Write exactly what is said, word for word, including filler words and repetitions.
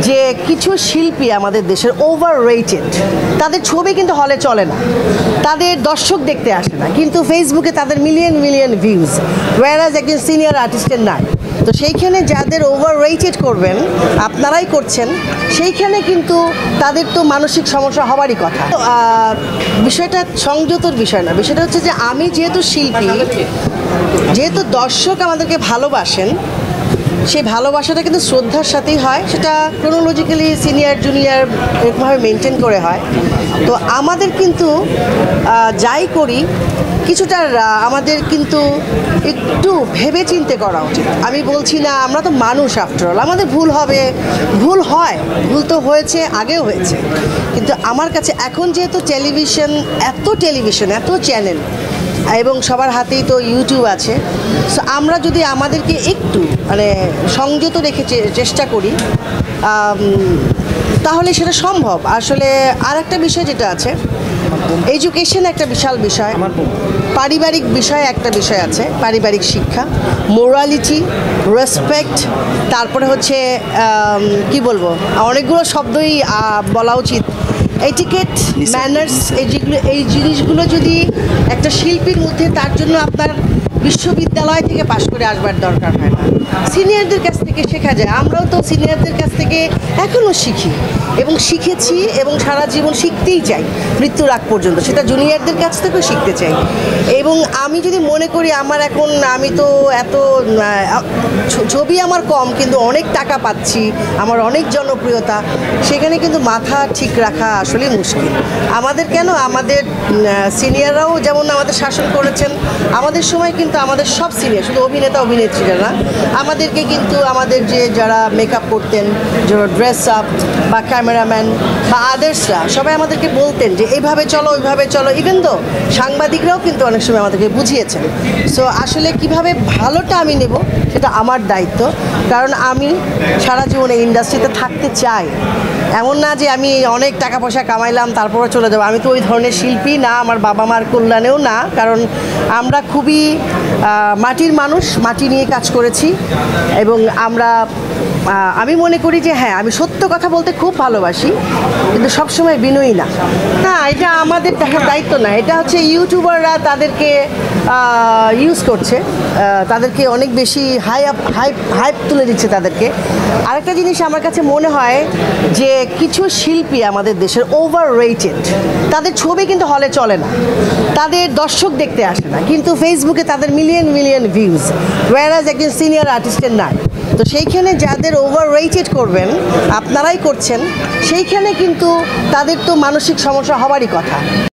যে কিছু শিল্পী আমাদের দেশের ওভার রেটেড, তাদের ছবি কিন্তু হলে চলে না, তাদের দর্শক দেখতে আসে না, কিন্তু ফেসবুকে তাদের মিলিয়ন মিলিয়ন ভিউজ, ওয়ারাজ একজন সিনিয়র আর্টিস্টের নাই। তো সেইখানে যাদের ওভার রেটেড করবেন আপনারাই করছেন, সেইখানে কিন্তু তাদের তো মানসিক সমস্যা হওয়ারই কথা। বিষয়টা সংযতর বিষয় না, বিষয়টা হচ্ছে যে আমি যেহেতু শিল্পী, যেহেতু দর্শক আমাদেরকে ভালোবাসেন, সেই ভালোবাসাটা কিন্তু শ্রদ্ধার সাথেই হয়, সেটা ক্রোনোলজিক্যালি সিনিয়র জুনিয়র এরকমভাবে মেনটেন করে হয়। তো আমাদের কিন্তু যাই করি কিছুটা আমাদের কিন্তু একটু ভেবে চিন্তে করা উচিত। আমি বলছি না, আমরা তো মানুষ আফটারঅল, আমাদের ভুল হবে, ভুল হয়, ভুল তো হয়েছে, আগেও হয়েছে। কিন্তু আমার কাছে এখন যেহেতু টেলিভিশন, এত টেলিভিশন, এত চ্যানেল এবং সবার হাতেই তো ইউটিউব আছে, সো আমরা যদি আমাদেরকে একটু মানে সংযত রেখে চেষ্টা করি তাহলে সেটা সম্ভব। আসলে আর একটা বিষয় যেটা আছে, এডুকেশন একটা বিশাল বিষয়, পারিবারিক বিষয় একটা বিষয় আছে, পারিবারিক শিক্ষা, মোরালিটি, রেসপেক্ট, তারপরে হচ্ছে কি বলবো, অনেকগুলো শব্দই বলা উচিত, এটিকেট, ম্যানার্স, এই যেগুলো এই জিনিসগুলো যদি একটা শিল্পীর মধ্যে, তার জন্য আপনার বিশ্ববিদ্যালয় থেকে পাশ করে আসবার দরকার হয় না, সিনিয়রদের কাছ থেকে শেখা যায়। আমরাও তো সিনিয়রদের কাছ থেকে এখনও শিখি এবং শিখেছি এবং সারা জীবন শিখতেই চাই মৃত্যুর আগ পর্যন্ত, সেটা জুনিয়রদের কাছ থেকেও শিখতে চাই। এবং আমি যদি মনে করি আমার এখন, আমি তো এত ছবি আমার কম কিন্তু অনেক টাকা পাচ্ছি, আমার অনেক জনপ্রিয়তা, সেখানে কিন্তু মাথা ঠিক রাখা আসলে মুশকিল। আমাদের কেন, আমাদের সিনিয়ররাও যেমন আমাদের শাসন করেছেন, আমাদের সময় কিন্তু আমাদের সব সিনিয়র, শুধু অভিনেতা অভিনেত্রীরা না, আমাদেরকে কিন্তু আমাদের যে যারা মেকআপ করতেন, যারা ড্রেস আপ বা ক্যামেরাম্যান বা আদার্সরা সবাই আমাদেরকে বলতেন যে এইভাবে চলো, ওইভাবে চলো। ইভেন তো সাংবাদিকরাও কিন্তু অনেক সময় আমাদেরকে বুঝিয়েছেন। সো আসলে কিভাবে ভালোটা আমি নেব সেটা আমার দায়িত্ব, কারণ আমি সারা জীবন এই ইন্ডাস্ট্রিতে থাকতে চাই। এমন না যে আমি অনেক টাকা পয়সা কামাইলাম তারপরে চলে যাবো, আমি তো ওই ধরনের শিল্পী না, আমার বাবা মার কল্যাণেও না, কারণ আমরা খুবই মাটির মানুষ, মাটি নিয়ে কাজ করেছি এবং আমরা আমি মনে করি যে হ্যাঁ, আমি সত্য কথা বলতে খুব ভালোবাসি, কিন্তু সবসময় বিনয়ী না। না, এটা আমাদের দেখার দায়িত্ব না, এটা হচ্ছে ইউটিউবাররা তাদেরকে ইউজ করছে, তাদেরকে অনেক বেশি হাই আপ হাইপ হাইপ তুলে দিচ্ছে তাদেরকে। আরেকটা জিনিস আমার কাছে মনে হয় যে কিছু শিল্পী আমাদের দেশের ওভার রেটেড, তাদের ছবি কিন্তু হলে চলে না, তাদের দর্শক দেখতে আসে না, কিন্তু ফেসবুকে তাদের মিলিয়ন মিলিয়ন ভিউজ, ওয়ারাজ একজন সিনিয়র আর্টিস্টের নাই। তো সেইখানে যাদের ওভার রেটেড করবেন আপনারাই করছেন, সেইখানে কিন্তু তাদের তো মানসিক সমস্যা হওয়ারই কথা।